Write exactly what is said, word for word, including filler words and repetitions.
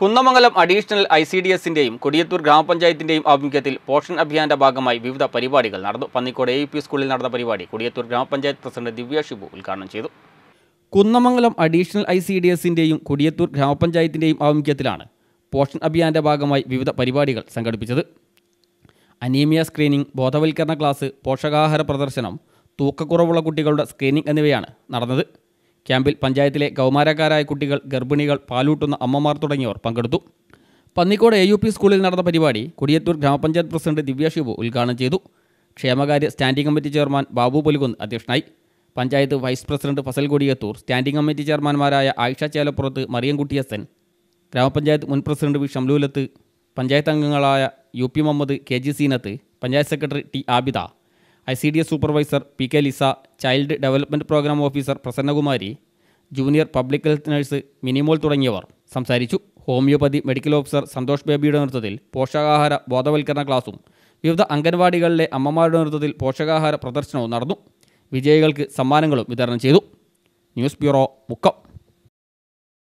Kunnamangalam additional I C D എസിന്റെയും കൊടിയത്തൂർ ഗ്രാമപഞ്ചായത്തിന്റെയും ആഭിമുഖ്യത്തിൽ പോഷൺ അഭിയാന്റെ ഭാഗമായി വിവിധ പരിപാടികൾ നടന്നു. പന്നിക്കോട് എ യു പി സ്കൂളിൽ നടന്ന പരിപാടി കൊടിയത്തൂർ ഗ്രാമപഞ്ചായത്ത് പ്രസിഡന്റ് ദിവ്യ ഷിബു ഉദ്ഘാടനം ചെയ്തു. Kunnamangalam additional I C D എസിന്റെയും കൊടിയത്തൂർ ഗ്രാമപഞ്ചായത്തിന്റെയും ആഭിമുഖ്യത്തിലാണ് പോഷൺ അഭിയാന്റെ ഭാഗമായി വിവിധ പരിപാടികൾ സംഘടിപ്പിച്ചത്. അനീമിയ സ്ക്രീനിംഗ്, ബോധവൽക്കരണ ക്ലാസ്, പോഷകാഹാര പ്രദർശനം, തൂക്കക്കുറവുള്ള കുട്ടികളുടെ സ്ക്രീനിംഗ് എന്നിവയാണ് നടന്നത്. ക്യാമ്പിൽ പഞ്ചായത്തിലെ കൗമാരക്കാരായ കുട്ടികൾ, ഗർഭിണികൾ, പാലൂട്ടുന്ന അമ്മമാർ തുടങ്ങിയവർ പങ്കെടുത്തു. പന്നിക്കോട് എ യു പി സ്കൂളിൽ നടന്ന പരിപാടി കൊടിയത്തൂർ ഗ്രാമപഞ്ചായത്ത് പ്രസിഡന്റ് ദിവ്യ ഷിബു ഉദ്ഘാടനം ചെയ്തു. ക്ഷേമകാര്യ standing committee chairman Babu Pulukunnu അധ്യക്ഷനായി. Panchayat vice president Fazal Kodiyathur, standing committee ചെയർമാൻമാരായ ആയിഷ ചേലപ്പുറത്ത്, മറിയംകുട്ടി എസ് എൻ, ഗ്രാമപഞ്ചായത്ത് മുൻ പ്രസിഡന്റ് വി ഷംലൂലത്ത്, പഞ്ചായത്ത് അംഗങ്ങളായ U P Muhammad, K G Seenath, panchayat secretary T Abida, I C D S supervisor P K Liza, child development programme officer Prasannakumari, junior public health nurse Minimol തുടങ്ങിയവർ സംസാരിച്ചു. Homeopathy medical officer Santhosh ബേബിയുടെ നേതൃത്വത്തിൽ പോഷകാഹാര ബോധവൽക്കരണ ക്ലാസും വിവിധ അംഗൻവാടികളിലെ അമ്മമാരുടെ നേതൃത്വത്തിൽ പോഷകാഹാര പ്രദർശനവും നടന്നു. വിജയികൾക്ക് സമ്മാനങ്ങളും വിതരണം ചെയ്തു. News bureau, Mukkam.